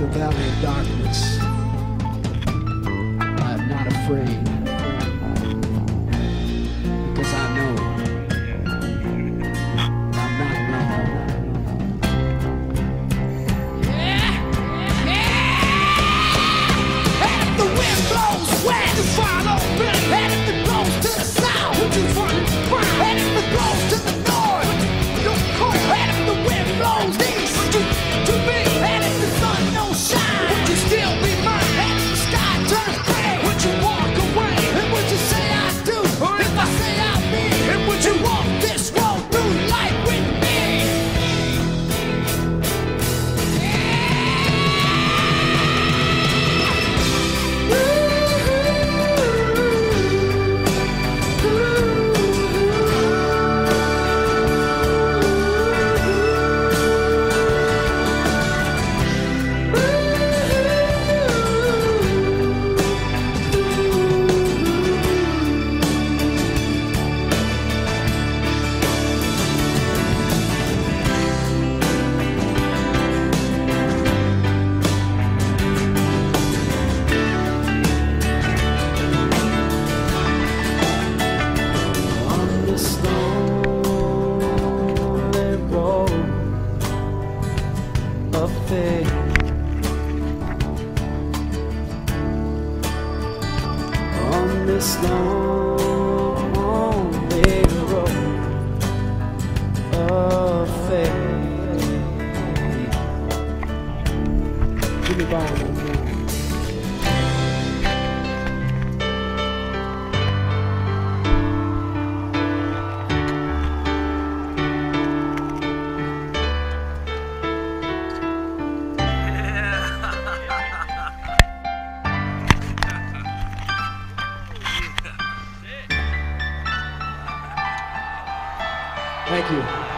the valley of darkness. I am not afraid, because I know I'm not alone. And if the wind blows west, you follow me. And if it blows to the south, would you run? And if it blows to the north, you'll come. And if the wind blows east, would you to me? And if the sun don't shine, would you still be mine? And if the sky turns gray, would you walk away? And would you say I do? Or if I say I mean? And would you walk this road through life with me? On this lonely road of faith. Jimmy Bond. Thank you.